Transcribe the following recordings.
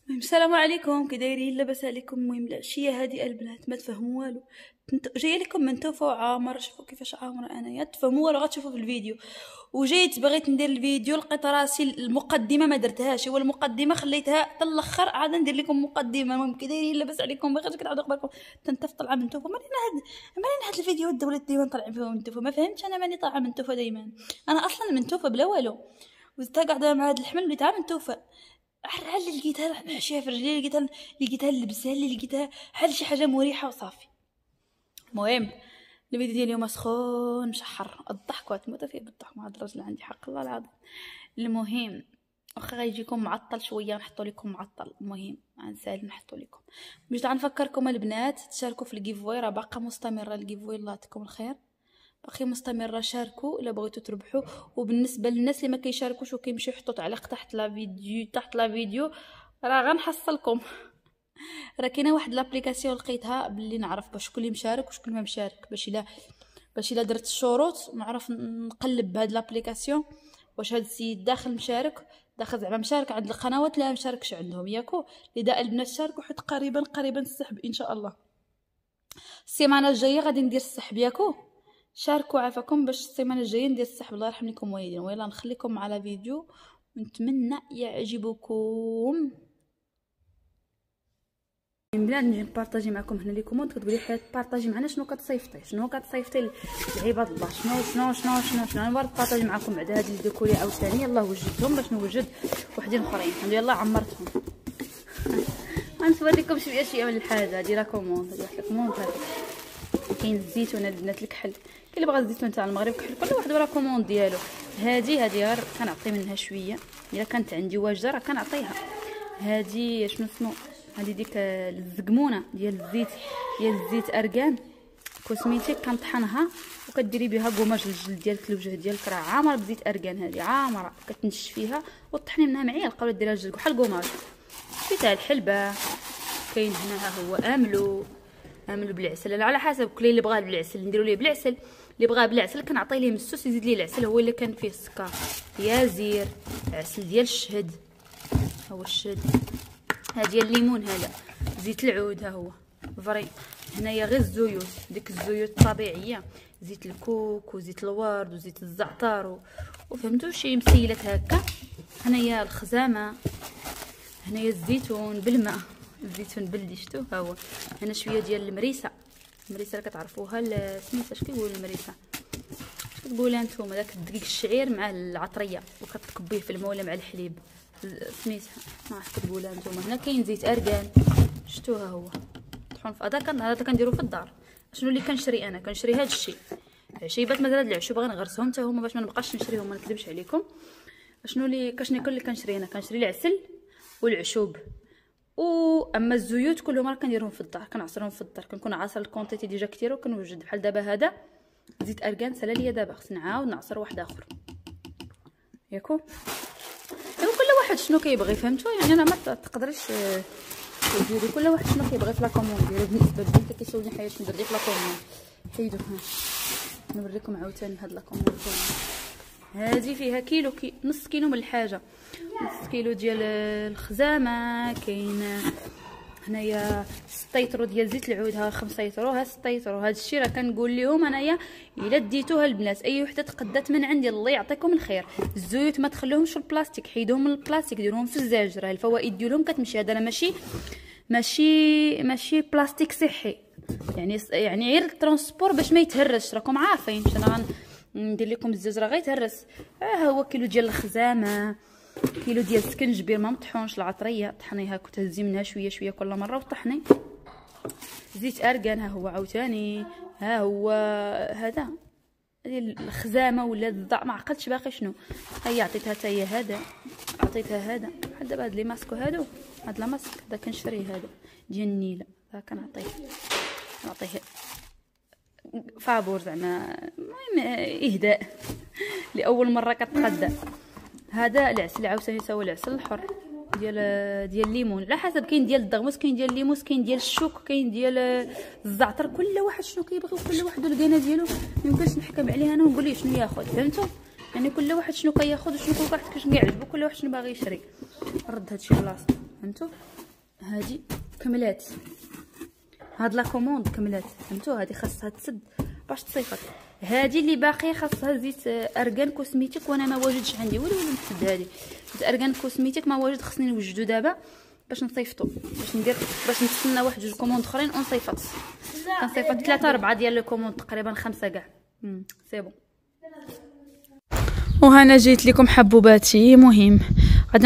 السلام عليكم، كي دايرين؟ لاباس عليكم؟ المهم العشيه هادي البنات ما تفهموا والو. جايه لكم من توفى وعامر، شوفوا كيفاش عامره انايا، تفهموا والو غتشوفوا في الفيديو. وجيت بغيت ندير الفيديو لقيت راسي المقدمه ما درتهاش، هو المقدمه خليتها حتى الاخر، عاد ندير لكم مقدمه. المهم كي دايرين؟ لاباس عليكم؟ بغيت كنعاود نخبركم تنتف طالعه من توفى. مالين هاد الفيديوهات الدولة ديما طالعين فيهم من توفى؟ ما فهمتش انا ماني طالعه من توفى دايما. انا اصلا من توفى بلا والو، وزدت قاعده مع هاد الحمل وليت من توفى. حال اللي لقيتها محشيه في رجلي، لقيتها اللبسه اللي لقيتها حال شي حاجه مريحه وصافي. المهم الفيديو ديال اليوم سخون مشحر، الضحك وتموت فيه بالضحك مع هاد الراجل، عندي حق الله العظيم. المهم واخا غيجيكم معطل شويه نحطوا لكم معطل، المهم غنسال نحطوا لكم. باش نفكركم البنات تشاركوا في الجيفوي، راه باقا مستمره الجيفوي، الله يعطيكم الخير، باقي مستمره. شاركوا الا بغيتوا تربحوا. وبالنسبه للناس اللي ما كيشاركوش وكيمشيو يحطوا تعليق تحت لا فيديو راه غنحصلكم. راه كاينه واحد لابليكاسيون لقيتها باللي نعرف باش شكون اللي مشارك وشكون ما مشارك، باش الا درت الشروط نعرف نقلب بهاد لابليكاسيون واش هاد السيد داخل مشارك، داخل زعما مشارك عند القنوات اللي ما مشاركش عندهم، ياكو لذا البنات شاركوا حيت قريبا السحب ان شاء الله. السيمانه الجايه غادي ندير السحب، ياكو شاركوا عافاكم باش السيمانه الجايه ندير السحب. الله يرحم لكم والدين. ويلا نخليكم على فيديو ونتمنى يعجبكم. من بلاد نجي نبارطاجي معكم هنا لي كوموند. كتقولي حيت بارطاجي معنا شنو كتصيفطي لعباد الله، شنو نبغي نبارطاجي معكم بعد هاد الديكوري عاوتاني. يلاه وجدتهم باش نوجد وحدين اخرين، الحمد لله عمرتهم. غنوريكم شويه من الحاجه. هادي لا كوموند، هادي واحد الكوموند هادي. كاين الزيتون البنات الكحل، كاين اللي بغى الزيتون تاع المغرب كحل، كل واحد وراه كوموند ديالو. هادي غير كنعطي منها شويه، الا كانت عندي واجده راه كنعطيها. هادي شنو اسمو، هادي ديك الزقمونه ديال الزيت اركان كوسميتيك، كنطحنها وكديري بها كوماج للجلد ديالك، الوجه ديالك راه عامر بزيت اركان. هادي عامره كتنشفيها وطحني منها معيالقه ولا ديرها لجلدك بحال كوماج. تاع الحلبه كاين هنا، ها هو املو بالعسل. انا على حسب كل اللي بغاه بالعسل نديرو ليه بالعسل، اللي بغاه بالعسل كنعطي ليه مسوس يزيد ليه العسل، هو اللي كان فيه السكر. يا زير عسل ديال الشهد، ها هو الشهد. هادي الليمون، هذا زيت العود، ها هو فري. هنايا غير الزيوت، ديك الزيوت الطبيعيه، زيت الكوك وزيت الورد وزيت الزعتر وفهمتوا شي مسيلات هكا. هنايا الخزامه، هنايا الزيتون بالماء، الزيتون بلدي شتو. ها هو هنا شويه ديال المريسه اللي كتعرفوها، سميتها اش كيقولوا المريسه، اش كتقولوا نتوما؟ داك الدقيق الشعير مع العطريه وكتكبيه في الماء ولا مع الحليب، سميتها ما عرفت كتقولها نتوما. هنا كاين زيت اركان شتو، ها هو طحون في هذا كنديرو في الدار. شنو اللي كنشري انا؟ كنشري هذا الشيء عشيبات مثلا العشوب باغي نغرسهم حتى هما باش ما نبقاش نشريهم، ما نكذبش عليكم. شنو اللي كنشري انا؟ كنشري العسل والعشوب. اما الزيوت كلهم راه كنديرهم في الدار، كنعصرهم في الدار، كنكون عاصر الكونتيتي ديجا كثير وكنوجد. بحال دابا هذا زيت اركان سالا ليا، دابا خصني نعاود نعصر واحد اخر، ياكو كل واحد شنو كيبغي، فهمتوا؟ يعني انا ما تقدريش ديري كل واحد شنو كيبغي في لاكوموند ديالو. بالنسبه لي كيسولني حياش ندير لك لاكوموند، حيدو نوريكم عاوتاني هاد لاكوموند. هذه فيها نص كيلو من الحاجه، نص كيلو ديال الخزامه. كاين هنايا 6 يطرو ديال زيت العود، ها 5 يطرو، ها 6 يطرو. هذا الشيء راه كنقول لهم انايا الا ديتوها البنات اي وحده تقدات من عندي الله يعطيكم الخير. الزيوت ما تخلوهمش في البلاستيك، حيدوهم من البلاستيك، ديروهم في الزاج، راه الفوائد ديالهم كتمشي. هذا راه ماشي بلاستيك صحي، يعني غير الترونسبور باش ما يتهرسش، راكم عارفين. انا ندير لكم الزاج راه غيتهرس. ها هو كيلو ديال الخزامه، كيلو ديال السكنجبير ما مطحونش، العطريه طحنيها كتهزي منها شويه كل مره وطحني. زيت اركان، ها هو عاوتاني، ها هو هذا الخزامه ولا الضع ما عقلتش باقي شنو. هي عطيتها حتى هي هذا، عطيتها هذا بحال دابا هاد لي ماسكو هادو، هاد لا ماسك هذا كنشري هذا ديال النيله، ها كنعطيه فابور زعما، المهم اهداء لاول مره كتغدى. هذا العسل عاوتاني تا هو العسل الحر ديال الليمون، على حسب كاين ديال الدغموس، كاين ديال الليموس، كاين ديال الشوك، كاين ديال الزعتر. كل واحد شنو كيبغي وكل واحد والقينه ديالو، ما يمكنش نحكم عليه انا ونقول ليه شنو ياخذ، فهمتوا؟ يعني كل واحد شنو كياخذ وشنو كل واحد كيعجبو، كل واحد شنو باغي يشري. رد هادشي بلاصتو، فهمتوا؟ هادي كملات، هاد لا كوموند كملات، فهمتوا؟ هادي خاصها تسد باش تصيفط. هادي اللي باقيه خاصها زيت ارغان كوسميتيك، وانا ما واجدش عندي ولا نسد. هادي زيت ارغان كوسميتيك ما واجد، خصني نوجدو دابا باش نصيفطو، باش نستنى واحد جوج كوموند اخرين ونصيفط. كنصيفط 3 4 ديال لي كوموند، تقريبا 5 كاع. سي بون. وهنا جيت لكم حبوباتي. مهم غادي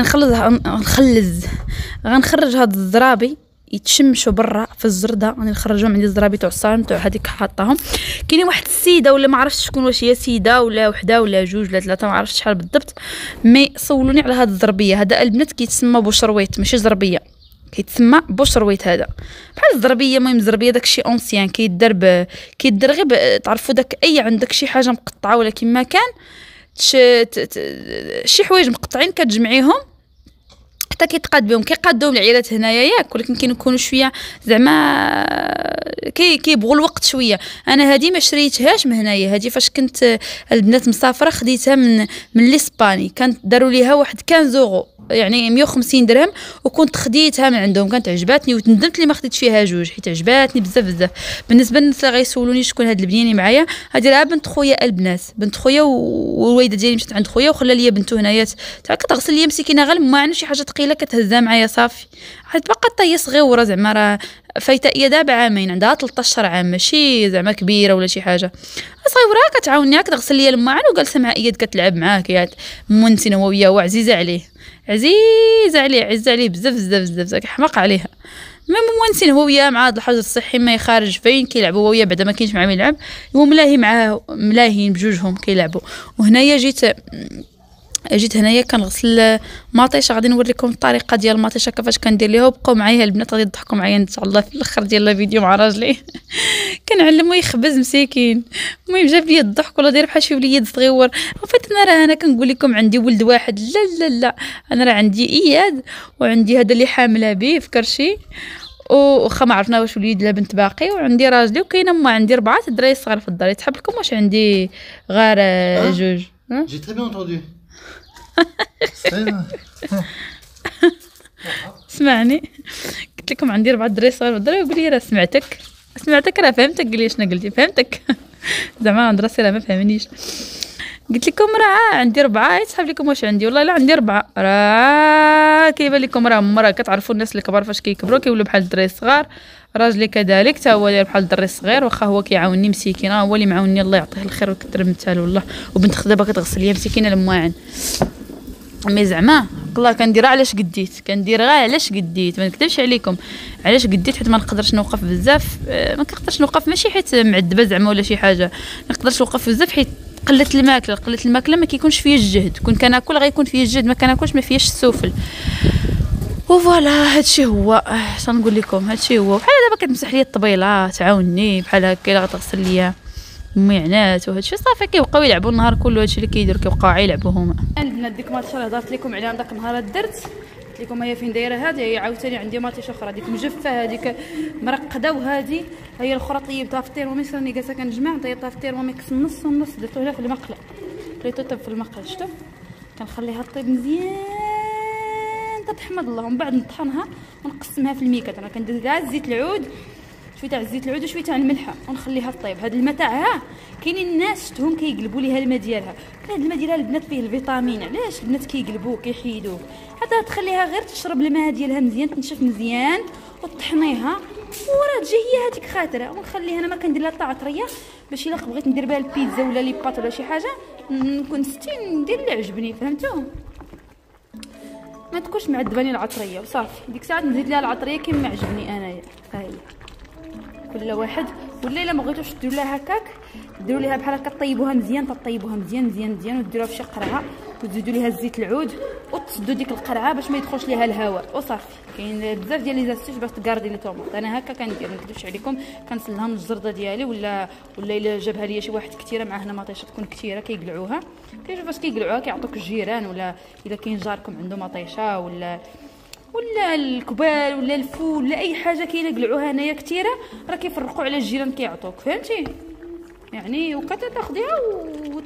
غنخرج هاد الزرابي يتشمشوا برا في الزرده، غادي نخرجهم عندي الزرابي تاع الصالون تاع هذيك حاطاهم. كاينه واحد السيده ولا ما عرفتش شكون، واش هي سيده ولا وحده ولا جوج ولا ثلاثه، ما عرفتش شحال بالضبط، مي صولوني على هاد الزربيه. هذا البنات كيتسمى بوشرويت، ماشي زربيه، كيتسمى بوشرويت. هذا بحال الزربيه، المهم الزربيه داكشي اونسيان كيدار غير تعرفوا داك اي عندك شي حاجه مقطعه ولا كيما كان شي حوايج مقطعين كتجمعيهم حتى كيتقاد بهم، كيقادوهم العيالات هنايا ياك، ولكن كيكونوا شويه زعما كيبغوا الوقت شويه. انا هذه ما شريتهاش من هنايا، هذه فاش كنت البنات مسافره خديتها من الاسباني، كانت داروا ليها واحد 15 يورو، يعني 150 درهم، وكنت خديتها من عندهم، كانت عجباتني وندمت لي ما خديت فيها جوج، حيت عجباتني بزاف بزاف. بالنسبه للناس اللي غيسولوني شكون هاد البنيني معايا، هذه راه بنت خويا البنات، بنت خويا، والوالده ديالي مشات عند خويا وخلى لي بنته هنايا كتغسل لي مسكينه غير ما عندنا شي حاجه ثقيله كتهزها معايا صافي. حيت باقا طي صغيره زعما، راه فايته هي دابا عامين، عندها 13 عام، ماشي زعما كبيره ولا شي حاجه، صغيره كتعاوني كتغسل لي الماعن وجالسه مع اياد كتلعب معاه، مونتين هو وياه، وعزيزه عليه، عزيزه عليه بزاف بزاف بزاف، حماق عليها. المهم مونسين هو وياه مع هذا الحجر الصحي، ما يخارج فين كيلعبوا هو وياه، بعدا ما كاينش مع مين يلعب، هو ملاهي معاه، ملاهيين بجوجهم كيلعبوا. وهنايا جيت هنايا كنغسل ماطيشه، غادي نوريكم الطريقه ديال الماطيشه كيفاش كندير ليها، وبقاو معايا البنات غادي تضحكوا معايا ان شاء الله في الاخر ديال الفيديو مع راجلي. كنعلمو يخبز مسكين. المهم جاب لي الضحك ولا داير بحال شي وليد صغيور. وفات انا كنقول لكم عندي ولد واحد، لا لا لا، انا راه عندي اياد، وعندي هذا اللي حامله به في كرشي، واخا ما عرفنا واش وليد لا بنت باقي، وعندي راجلي، وكاينه ما عندي 4 الدراري صغار في الدار. يتحب لكم واش عندي غير جوج؟ جي تري بيان انتوندو. سمعني، قلت لكم عندي 4 دراري صغار في الدار، يقول لي راه سمعتك راه فهمتك. قال لي شنو قلتي؟ فهمتك. زعما عند راسي راه ما فهمنيش. قلت لكم راه عندي 4، يتحب لكم واش عندي؟ والله لا عندي 4. راه كيبان لكم راه مرة كتعرفوا الناس الكبار فاش كيكبروا كيولوا بحال الدراري الصغار. راجلي كذلك تا هو داير بحال الدري الصغير، واخا هو كيعاونني مسكين، هو اللي معاوني الله يعطيه الخير ويكثر من تالو والله. وبنت خدابه كتغسل ليا مسكينه المواعن، مي زعما والله كنديرها علاش قديت، كنديرها علاش قديت، ما نكذبش عليكم، علاش قديت حيت ما نقدرش نوقف بزاف. ما كنقدرش نوقف، ماشي حيت معذبه زعما ولا شي حاجه، ما نقدرش نوقف بزاف حيت قله الماكله ما كيكونش فيا الجهد. كون كناكل غيكون فيا الجهد، ما كناكلش ما فياش السفل. وفوالا هادشي هو، نقول لكم هادشي هو. بحال دابا كتمسح لي الطبيله، تعاوني بحال هكا، غتغسل ليا الميعنات وهادشي صافي، كيبقاو يلعبوا النهار كله. هادشي اللي كيديروا كيبقاو يلعبوا هما. البنات ديك ماتيشه اللي هضرت لكم عليها داك النهار درت، قلت لكم هي فين دايره. هذه عاوتاني عندي ماتيشه اخرى، ديك مجفه، هذيك مرقده، وهذه هي الاخرى طيبتها في التيرموميس. راني جالسه كنجمع، طيبتها في التيرموميكس النص والنص، درتو لها في المقله، خليتو طيب في المقله، شفتوا كنخليها طيب مزيان تتحمد الله. ومن بعد نطحنها ونقسمها في الميكات. انا كندير كاع زيت العود، شويه تاع زيت العود وشويه تاع الملحه، ونخليها طيب. هاد الماء تاعها كاينين الناس شفتهم كيقلبوا ليها الماء ديالها، هاد الماء ديالها البنات فيه الفيتامين، علاش البنات كيقلبوه كيحيدوه؟ حتى تخليها غير تشرب الماء ديالها مزيان، تنشف مزيان وطحنيها، وراه تجي هي هذيك خاطره. ونخليها انا ما كندير لها حتى عطريه، باش الا بغيت ندير بها البيتزا ولا لي باط ولا شي حاجه نكون ستين ندير اللي عجبني، فهمتوا؟ ما تكونش معذباني العطريه وصافي. ديك الساعه نزيد لها العطريه كيما عجبني انايا. ها هي كل واحد. ولا الا ما بغيتوش ديروا لها هكاك، ديروا ليها بحال هكا، طيبوها مزيان، تطيبوها مزيان مزيان مزيان، وديروها في شي قرعه، وتزيدوا ليها زيت العود، وتسدوا ديك القرعه باش ما يدخلش ليها الهواء، وصافي. كاين بزاف ديال لي زاستيش باش تكاردي لي طوماط. انا هكا كندير، ما نكذبش عليكم، كنسلها من الجرده ديالي، ولا الا جابها ليا شي واحد كثيره مع هنا مطيشه تكون كثيره كيقلعوها. كيشوف فاش كيقلعوها كيعطوك الجيران، ولا الا كاين جاركم عنده مطيشه ولا الكبال ولا الفول ولا اي حاجه كاينه قلعوها هنايا كثيره، راه كيفرقوا على الجيران كيعطوك، فهمتي يعني؟ وكتاخديها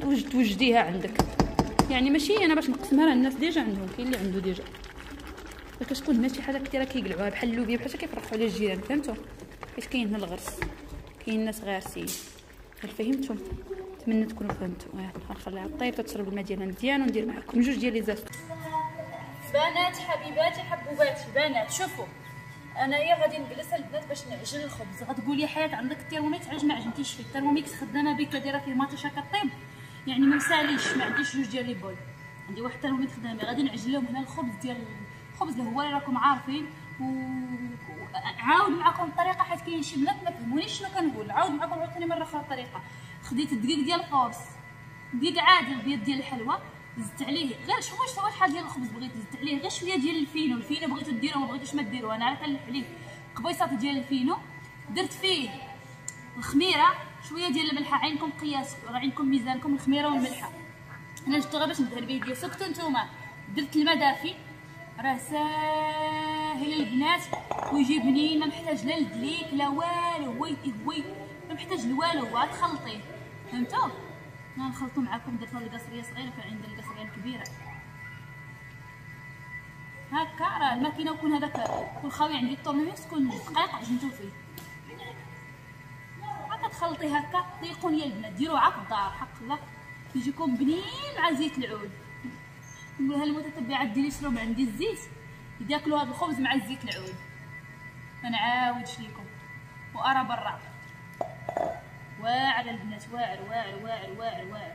وتوجديها عندك، يعني ماشي انا باش نقسمها، راه الناس ديجا عندهم، كاين اللي عنده ديجا. كتكون هنا شي حاجه كثيره كيقلعوها بحال اللوبيا بحال كيفرقوا على الجيران فهمتوا حيت كاين هنا الغرس كاين ناس غارسين هل فهمتوا نتمنى تكونوا فهمتوا غنخليها طيب تشرب الماء ديالها مزيان وندير معكم جوج ديال لي زاز بنات حبيباتي حبوباتي بنات شوفوا انايا غادي نجلس البنات باش نعجن الخبز غتقولي يا حياه عندك الترموميتر علاش ما عجنتيش فيه الترموميكس خدامه بك دايره فيه ماطيشه كطيب يعني ما مساليش ما عنديش جوج ديال لي بول عندي واحد الترموميتر خدامه غادي نعجن لهم هنا الخبز ديال الخبز الهواري راكم عارفين عاود معكم الطريقه حيت كاين شي بنات ما فهمونيش شنو كنقول عاود معكم عاوتاني مره اخرى الطريقه خديت الدقيق ديال القرص دقيق عادي البيض ديال الحلوى زدت عليه غير شحال ديال الخبز بغيت زدت عليه غير شويه ديال الفينو بغيتو ديروه ما بغيتوش ما ديروه انا عارفه كنلح عليه قبيصات ديال الفينو درت فيه الخميره شويه ديال الملحه عينكم قياس راه عندكم ميزانكم الخميره والملحه انا جبت غير باش ندهن به يدي سكتوا نتوما درت الماء دافي راه ساهل البنات ويجي بنين ما محتاج لا الدليك لا والو وي ما محتاج لوالو غتخلطيه فهمتوا غنخلطو معكم درت القصريه صغيره كان عندي القصريه الكبيره هكا راه الماكينه وكون هذاك والخاوي عندي الطوموبيل تكون دقائق عجنتو فيه هكا تخلطي هكا طيقون يا البنات ديروها في الدار حق الله يجيكم بنين مع زيت العود نقولها للمتتبعات ديالي شنو ما عندي الزيت ياكلوا هذا الخبز مع الزيت العود ما نعاودش ليكم وارى برا واعر البنات واعر واعر واعر واعر واعر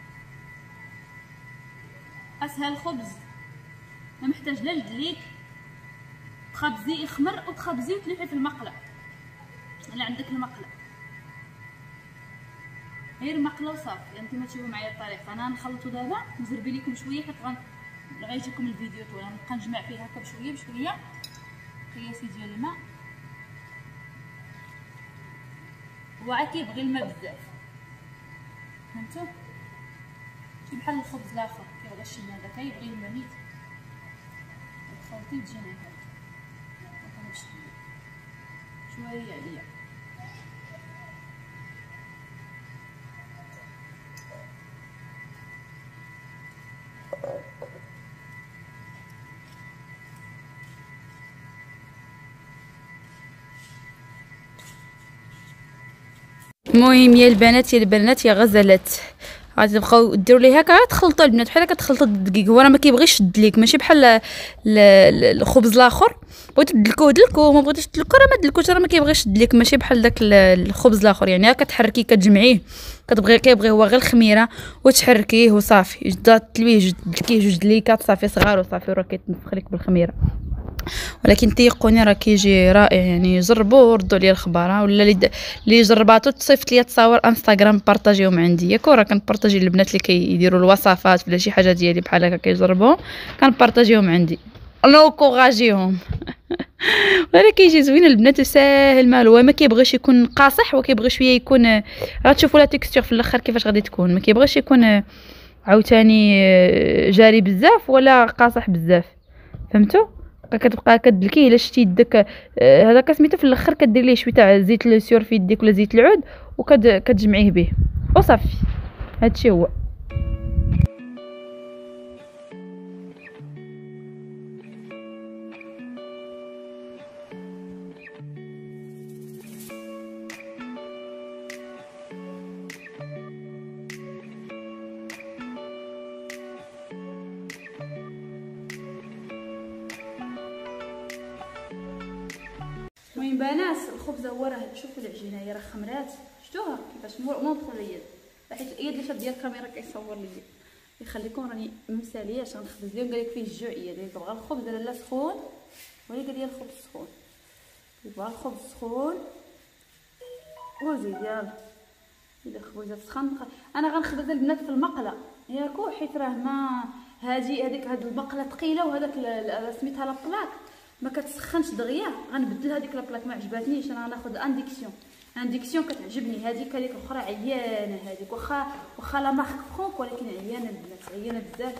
اسهل خبز ما محتاج لا الدليك تخبزيه يخمر وتخبزيه وتلفيه في المقله الا عندك المقله غير مقله وصافي انتما تشوفوا معايا الطريقه انا نخلطو دابا نزربي لكم شويه حيت غيجيكم الفيديو طويل غنبقى نجمع فيه هكا بشويه بشويه قياسي ديال الماء وعا كيبغي الماء بزاف فهمتوا شي بحال الخبز الاخر كيبغي الشي هذا كيبغي الماء نيت تخلطي تجينا هكا شويه عليا المهم يا البنات يا غزلات غادي تبقاو ديروا ليه هكا تخلطوا البنات بحال هكا تخلطوا الدقيق هو راه ما كيبغيش الدليك ماشي بحال الخبز الاخر بغيتو دلكوه ما بغيتوش تدلكو راه ما دلكوش راه ما كيبغيش الدليك ماشي بحال داك الخبز الاخر يعني هكا تحركيه كتجمعيه كيبغي هو غير الخميره وتحركيه وصافي تلويه دلكيه جوج دليكات صافي صغار وصافي راه كيتنفخ لك بالخميره ولكن تيقوني راه كيجي رائع يعني جربوه وردوا لي الخبار ولا اللي جرباتو تصيفط لي تصاور انستغرام بارطاجيهم عندي ياك راه كنبارطاجي البنات اللي كيديروا الوصفات ولا شي حاجه ديالي بحال هكا كيجربوهم كنبارطاجيهم عندي نوكوراجيهم ولا كيجي زوين البنات وساهل مالو ما كيبغيش يكون قاصح وكيبغي شويه يكون غتشوفوا لا تيكستور في الاخر كيفاش غادي تكون ما كيبغيش يكون عاوتاني جاري بزاف ولا قاصح بزاف فهمتوا كتبقى كدلكيه الا شتي يدك هذاك سميتو في الاخر كدير ليه شويه تاع زيت السيور في يديك ولا زيت العود وكتجمعيه به وصافي هادشي هو المهم بنات الخبزه هو راه شوفوا العجينه هي راه خمرات شفتوها كيفاش مونطخ اليد حيت الايد اللي شاد ديال الكاميرا كيصور لي يخليكم راني مسالياش غنخبز لهم قالك فيه الجوع اللي تبغى الخبز لا سخون وهي قال لي الخبز سخون يبغى الخبز سخون وزيد يلا اذا الخبزه سخن انا غنخبز البنات في المقله ياكو حيت راه ما هذيك هاد المقله ثقيله وهذاك سميتها لابلاك ما كتسخنش دغيا غنبدل هذيك لابلاك ما عجباتنيش انا غناخذ انديكسيون كتعجبني هذيك الاخرى عيانه هذيك واخا لا مارك فرونك ولكن عيانه البنات عيانه بزاف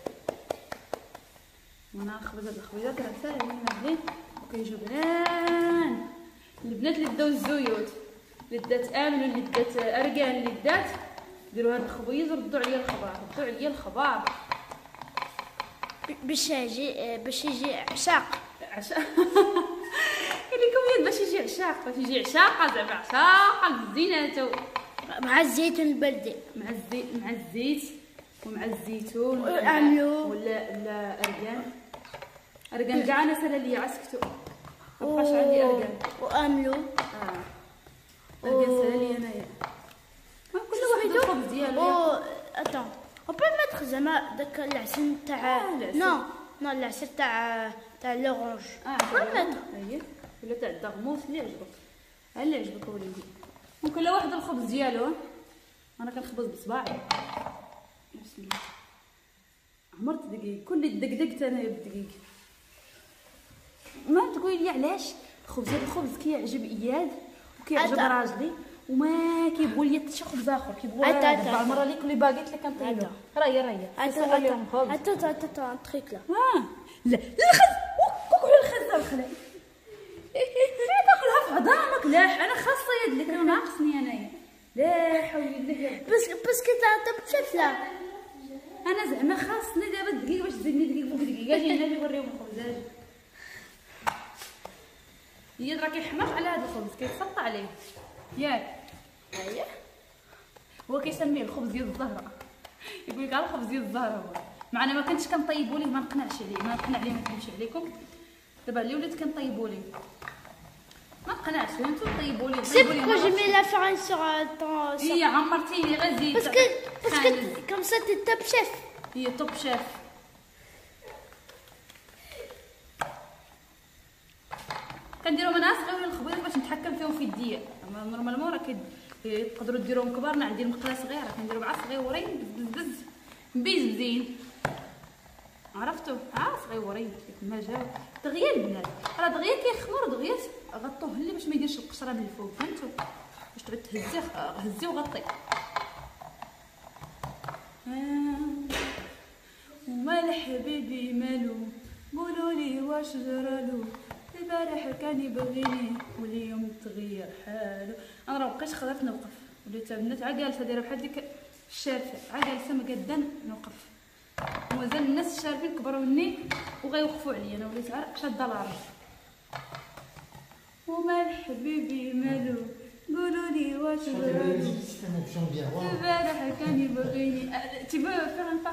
وانا نخبز هاد الخبيزات راه ساهلين مزيان وكيجيو بنان البنات اللي داو الزيوت اللي دات امن اللي دات اركان اللي دات ديروا هاد الخبيز وردوا عليا الخبار باش يجي عشاق. عشاء. قال لكم يد باش يجي عشاق، باش يجي عشاقه زعما عشاقه للزيناتو مع الزيتون البلدي، مع الزيت ومع الزيتون وعملو ولا ارقان كاع انا سالا ليا عسكتو مابقاش عندي ارقان واملو ارقان سالا ليا انايا كل واحد الخبز ديالو. اتون on peut mettre زعما داك العسل تاع نو العسل تاع لورانج اييه ولا تاع الدغموس اللي عجبك، اللي عجبك وليدي. وكل واحد الخبز ديالو. انا كنخبز بصباعي بسم الله. عمرت دقيق كل دقدقت انايا بالدقيق. ما تقولي لي علاش الخبز كيعجب اياد وكيعجب راجلي وما كيبغوا لي حتى شي خبز اخر، كيبغوا بعض المره اللي كل باغيت اللي كنطيبها راهي اتو تريك لا لا الخز كوكو الخز الخلاي داخلها في عظامك. لا انا خاصه يد اللي كانوا ناقصني انايا. لا حول الله باسكو تاع بشفله انا زعما خاصني دابا دقيقه باش تزيدني دقيق فوق دقيق. اجي هنا نوريهم الخبز. اجي هي راه كيحماق على هذا الخبز كيتسلط عليه ياك. اييه هو كيسميه الخبز ديال الزهره. يقول لك الخبز ديال الزهره هو. مع انا ما كنتش كنطيبوا ليه، ما نقنعش عليه، ما نقنع عليه، ما نكذبش عليكم. دابا اللي وليت كنطيبوا ليه ما نقنعش. فهمتوا؟ طيبوا ليه سي بوركو جو مي لا فارين سور طون. هي عمرتيني غير زيت باسكو كوم سا تي توب شيف. هي توب شيف. كنديرهم انا صغيورين الخبيط باش نتحكم فيهم في يديا. نورمالمون راه تقدروا ديروهم كبار. انا عندي المقله صغيره كنديرو مع صغيورين بزز مبيزين عرفتوا. صغيورين كما جاو دغيا البنات راه دغيا كيخمر دغيا غطوه اللي باش ما يديرش القشره من الفوق. فهمتوا؟ باش تعود هزيه وغطي. ومال حبيبي مالو قولوا لي واش جرالو البارح كان يبغيني واليوم تغير حالو. انا راه مابقيتش قدرت نوقف وليت البنات عا جالسه دايره بحال ديك الشارفه عا جالسه ما قاده نوقف. ومازال الناس الشارفين كبروا مني وغيوقفوا عليا. انا وليت عا شاده العرض. ومال حبيبي مالو قولوا لي واش جرالو البارح كان يبغيني. تبغي فيغ ان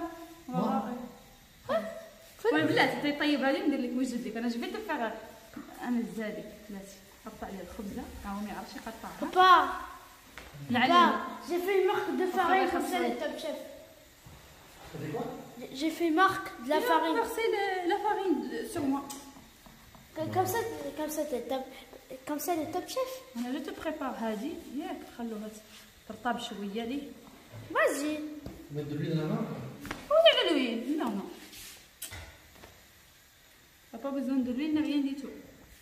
با بلاتي طيبها لي ندير لك وجد لك. انا جبت فيغ انا الزادي بلاتي قطع لي الخبزه هو ما يعرفش يقطعها. Papa, j'ai fait une marque de farine comme ça les Top Chef. J'ai fait une marque de la farine. Verser la farine sur moi. Comme ça les Top Chef. انا جو تو بريبار هادي ياك خلوها ترطب شويه لي. Vas-y. Mettre de l'huile dans la main. Oui, de l'huile. Non, non. T'as pas besoin de l'huile, rien du tout.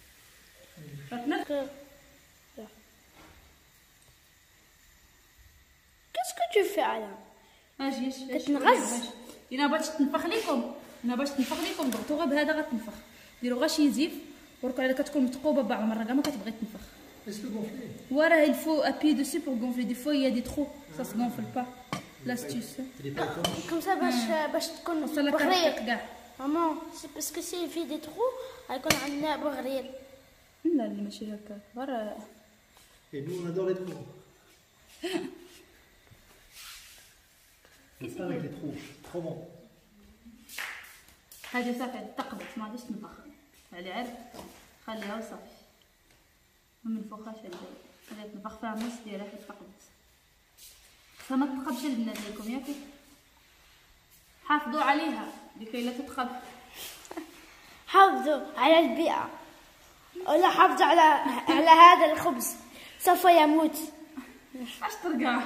Qu'est-ce que tu fais Alain? اجي كتنغز. الا بغات تنفخ لكم ضغطوا غير بهذا غتنفخ. ديروا غير شي زيف وركوا على كتكون متقوبه بعض المره كاع ما كتبغي تنفخ. وراه il faut appuyer dessus pour gonfler. Des fois il y a des trous, ça se gonfle pas. L'astuce. Comme ça باش تكون بغرير كاع. ماما سي باسكو سي في دي ترو غيكون عندنا بغرير. لا ماشي هكا غير. Et nous on adore les trous. C'est ça avec les trous, trop bon. هذه صافي تقبط ما غاديش تنفخ. على عرف خليها وصافي. ما منفوخاش هذه تنفخ فيها النص ديالها حيت تقبط. فما تقبش البنات ليكم ياك. حافظوا عليها لكي لا تتخب. حافظوا على البيئة ولا حافظوا على هذا الخبز سوف يموت. اش ترقع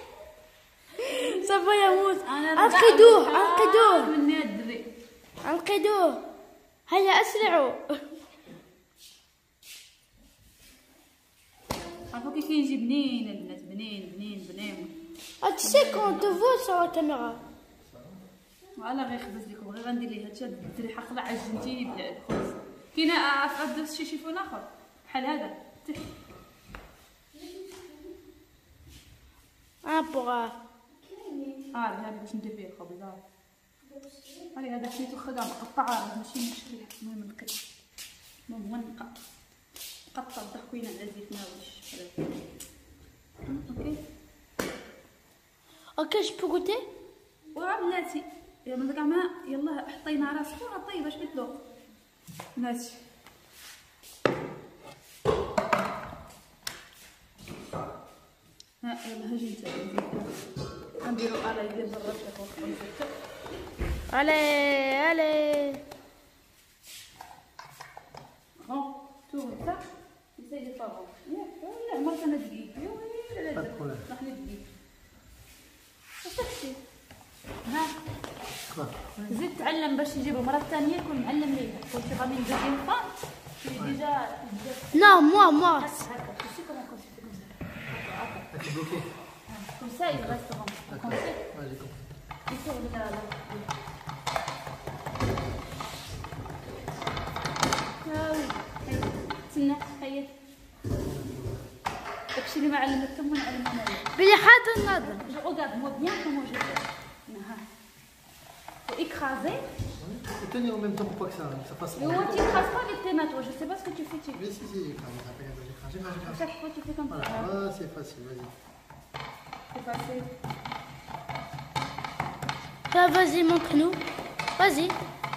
سوف يموت. انقذوه مني الدري. انقذوه هيا اسرعوا. عرفوا كيف يجي بنين البنات بنين. Tu sais qu'on te voit sur la caméra. وعلى غير خبز لكم غير غندير ليه هادشي الدري حقله عجنتيني بالخبز. كاينه عاد شي شيفون اخر بحال هذا pour هذا باش ندير فيه الخبز. هاي هذا سميتو خضار مقطعه ماشي مشكله. المهم نقي المهم نقطع التحوينه على الزيت ناوش. اوكي اوكي جو بو غوتي. بلاتي يا من كاع ما يلا حطينا راه سخونه طيب باش يتذوق بلاتي. ها يلا هاجي نتا نديرو على يدير برا شوف. علي bon tout ça essaye de pas bon لا ما كان دقيق لا نحن دقيق صافي. ها زيد تعلم باش يجيب المره الثانيه يكون معلم ليها. كنت غادي ندير الفان ديجا نو موا هكا شتي كومون Tu es bloqué. comme ça il reste bon. Ouais, j'ai compris. Il tourne là. تسنى هيا داكشي اللي ما علمتكم ونعلمكم انا. بلي حاضر النظر. Je regarde moi bien comment je fais. Faut écraser. Et tenir en même temps pour pas que ça passe. Mais tu écrases pas avec tes mains toi, je sais pas ce que tu fais. Mais si, j'écrase. Chaque fois tu fais comme Voilà, ça. ah, c'est facile, vas-y. C'est facile. Vas-y montre-nous. Vas-y.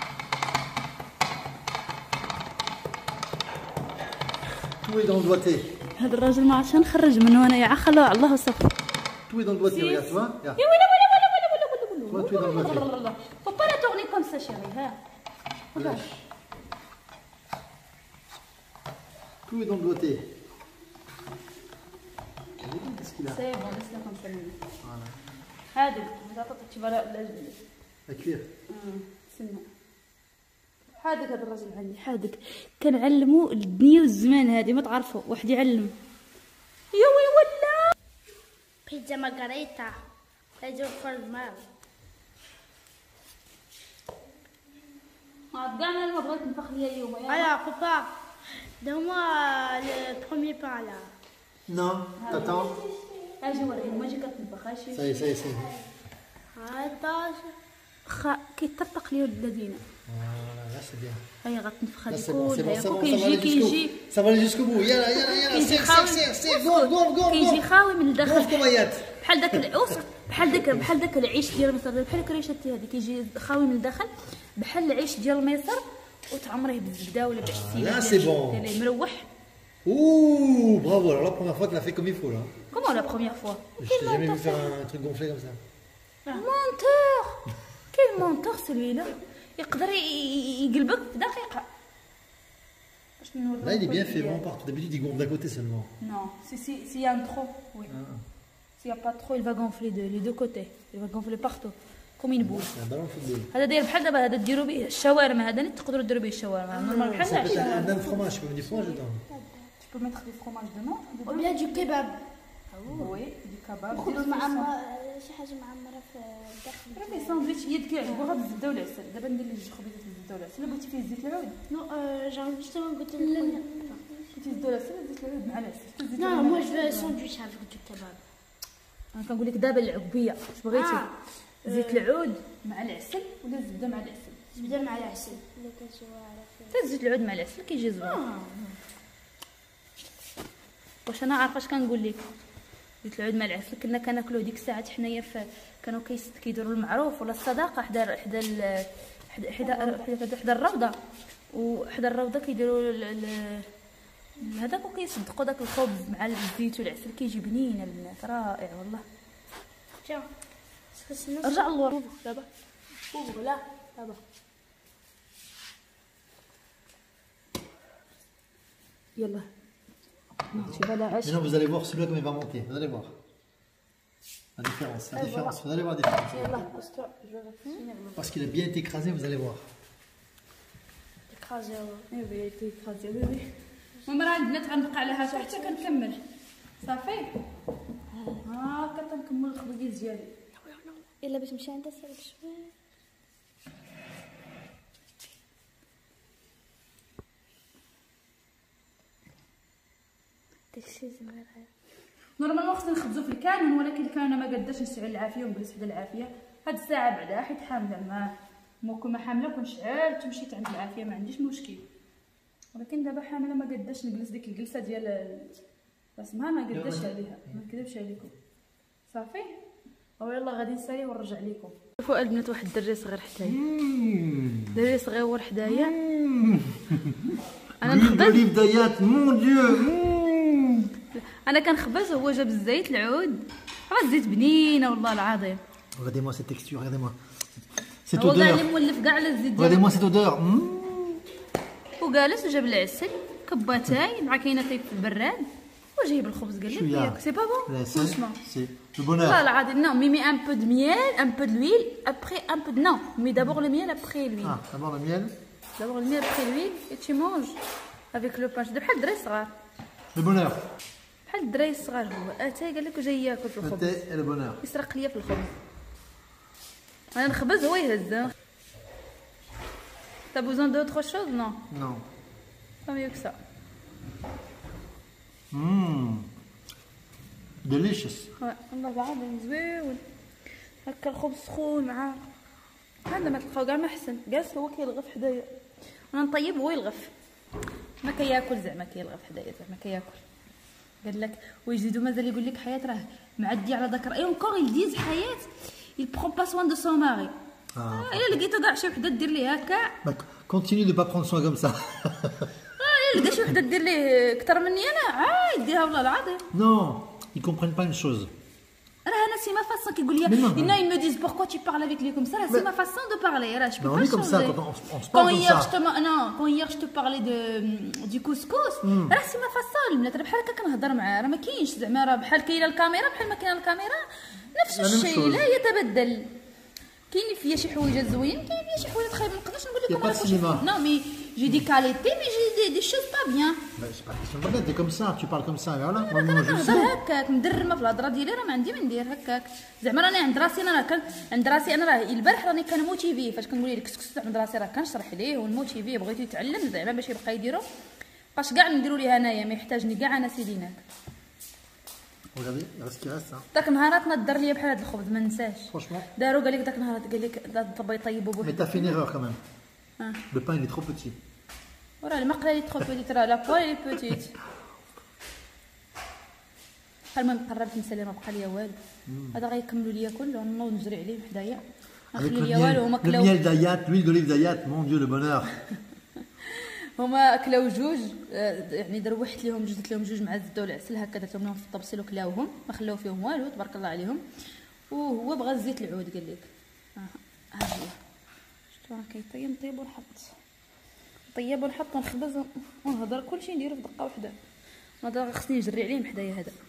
Tout est dans le doigté. هذا الراجل ما عرفش نخرج منه انا يا خلوه على الله وصف. Tout est dans le doigté, regarde, tu vois. يا Regarde. ولا Toi, tu es dans le doigté. ولا faut pas la tourner comme ça chérie. ها Lâche. Tout est dans le doigté. Qu'est-ce qu'il a? c'est bon laisse-la comme ça. Voilà. هذا اذا تعطيك بلا La cuir. سنة حادق. هذا الراجل عندي حادق كنعلمو الدنيا والزمان هذه ما تعرفوا واحد يعلم. يوي ولا بيتزا مارغريتا. بيتزا فورمال. ما كاع انا بغيت نفخ ليا اليوم. Alors papa, donne-moi le premier pain là. Non, t'attends. اجي وريني ما جي كتنفخ هاشي. Ça y est. Attends. كيطرطق لي الذين. Voilà, là c'est bien. هيا غتنفخ Là هذه c'est bon, c'est bon, كلها c'est bon. كيجي Ça va aller jusqu'au bout. Yalla, serre, go. كيجي خاوي من الداخل Gonfle comme Ayat. بحال داك العوس بحال داك العيش ديال مصر بحال الكريشه هذه كيجي خاوي من الداخل بحال العيش ديال مصر وتعمريه بالزبده ولا Là c'est bon. ديال مروح. Ouh, bravo. Alors la première fois, tu l'as fait comme il faut là. Comment la première fois? Je t'ai jamais vu faire un truc gonflé comme ça. Menteur. Quel menteur celui-là. يقدر يقلبك في دقيقة. Là il est bien fait, vraiment partout. D'habitude il gonfle d'un côté seulement. Non, s'il y a un trop, oui. S'il n'y a pas trop, il va gonfler les deux côtés. Il va gonfler partout. Comme une boule. C'est un ballon de football. هذا داير بحال دابا هذا ديروا به الشاورما هذا تقدروا ديروا به الشاورما نورمال بحال Ça peut être هذا. un nain de fromage, tu peux mettre du fromage dedans. Tu peux mettre du fromage dedans. Ou bien du kebab. Oui, du kebab. خذوا معمر شي حاجه معمره في الداخل. راه ساندويتش يد كيعجبو غير بالزبده والعسل. دابا ندير لك جوج خبيزات بالزبده والعسل. الا بغيتي فيه الزيت العود. Non, j'ai justement goûté le premier. بغيتي الزبده والعسل زيت العود مع العسل. Non, moi je veux un sandwich avec du kebab. انا كنقول لك دابا العقبيه واش بغيتي زيت العود مع العسل ولا الزبده مع العسل. زبده مع العسل. حتى زيت العود مع العسل كيجي زوين. واش انا عارفه اش كنقول لك زيت العود مع العسل كنا كناكلوه ديك الساعات حنايا كانوا كيديروا المعروف ولا الصداقه حدا الروضه وحدا الروضه كيديروا هذاك وكيصدقوا داك الخبز مع الزيت والعسل كيجي بنين البنات رائع والله. رجع اللور دابا لا دابا يلا Maintenant vous allez voir celui-là comme il va monter. Vous allez voir. La différence. Vous allez voir la différence. Parce qu'il a bien été écrasé, vous allez voir. écrasé. المهم راه البنات غنبقى على هذا حتى كنكمل صافي. هاكا تنكمل الخبيز ديالي. الا باش نمشي عندها صعيب شويه. داكشي زوين. نورمالمون خصنا نخبزو في الكانون ولكن الكانون ما قداش نشعل العافيه ونجلس حدا العافيه هاد الساعه بعدا حيت حامله كون حامله كنشعل تمشي عند العافيه ما عنديش مشكل، ولكن دابا حامله ما قداش نجلس ديك الجلسه ديال راسمها، ما قداش عليها، ما نكذبش عليكم. صافي ويلا غادي نسالي ونرجع لكم. شوفوا البنات واحد الدري صغير حدايا، دري صغير حدايا. انا نخبز بدايات مون ديو، انا كنخبز هو جاب الزيت العود، راه الزيت بنينه والله العظيم. Regardez-moi cette texture, regardez-moi cette هو كاع odeur. اللي مولف كاع على الزيت ديالو. Regardez-moi cette odeur. وجالس وجاب العسل كباتاي مع كاينه طيب في البراد وجايب الخبز قال لك ياك سي با بون. C'est le bonheur. والله العظيم نو مي ان بو دو ميل ان بو دو لويل ابري ان بو نو مي دابور لو ميل ابري لويل. D'abord le miel. دابور لو ميل ابري لويل اي تي مونج افيك لو بان. بحال الدراري الصغار، Le bonheur. بحال الدراري الصغار. هو اتاي قال لك وجاي ياكل في Le الخبز، thé et le bonheur. يسرق ليا في الخبز. انا نخبز هو يهز. T'as besoin d'autre chose? Non. Non. Pas mieux que ça. Delicious. والله العظيم زوين. هكا الخبز سخون مع هذا ما تلقاو كاع ما احسن. جالس هو كيلغف حدايا وانا نطيب وهو يلغف، ما كياكل زعما كيلغف حدايا زعما كياكل. قال لك ويزيدو مازال يقول لك حياة راه معدي على ذكر اي اونكور يديز حياة il prend pas soin de son mari. الا لقيتو كاع شي وحده دير ليه هكا Continue de pas prendre soin comme ça. الا لقى شي وحده دير ليه اكثر مني انا يديها والله العظيم. Non, ils comprennent pas une chose. راه انا سي ما فاسون كيقول لي il me disent pourquoi tu parles avec lui comme ça. Là c'est ma façon de parler. Là je peux pas comme ça changer. quand on se parle comme ça. quand hier je te parlais du couscous. راه سي ما فاسون البنات. راه بحال هكا كنهضر معاه، راه ما كاينش زعما راه بحال كاينه الكاميرا بحال ما كاينه الكاميرا نفس الشيء لا يتبدل. كاين فيا شي حوايج زوين، كاين فيا شي حوايج خايبه. ما نقدرش نقول لكم نو مي جي دي كاليتي مي جي دي شوز با بيان. C'est pas question de t'es comme ça, tu parles comme ça, voilà. Moi je هكاك مدرمه في الهضره ديالي، راه ما عندي ما ندير هكاك زعما. راني عند راسي انا راه البارح راني كنموتيفيه فاش كنقول لك كسكس عند راسي راه كنشرح ليه ونموتيفيه بغيتو يتعلم زعما باش يبقى يديرو باش كاع نديرو ليه انايا ما يحتاجني كاع انا سيديناك. Regardez, il reste qui reste. داك النهارات نضر ليا بحال هاد الخبز ما ننساش. Franchement. دارو قال لك داك النهارات قال لك طبا يطيبوا بوحدو. Mais t'as fait une erreur quand même. Le pain il est trop petit. وراه المقله لي تخو بيتيت راه لا بوال لي بوتيت. المهم قربت نسالي ما بقى ليا والو. هذا غيكملوا ليا كله نوض نجري عليه حدايا نخلي ليا والو. هما كلاو le miel d'Ayat, l'huile d'olive d'Ayat, mon Dieu le bonheur. هما كلاو جوج يعني دروحت لهم جوج درت لهم جوج مع الزبده والعسل هكا درتهم لهم في الطبسيل وكلاوهم ما خلاو فيهم والو تبارك الله عليهم. وهو بغى الزيت العود قال لك ها هي شفتوا راه كيطيب نطيب ونحط نطيب ونحط ونخبز ونهضر كلشي نديرو في دقه واحده. هذا خصني نجري عليه حدايا هذا